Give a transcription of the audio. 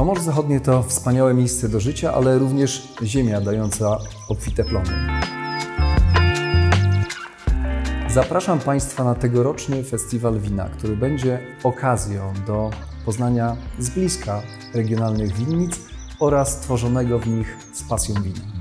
Pomorze Zachodnie to wspaniałe miejsce do życia, ale również ziemia dająca obfite plony. Zapraszam Państwa na tegoroczny Festiwal Wina, który będzie okazją do poznania z bliska regionalnych winnic oraz tworzonego w nich z pasją wina.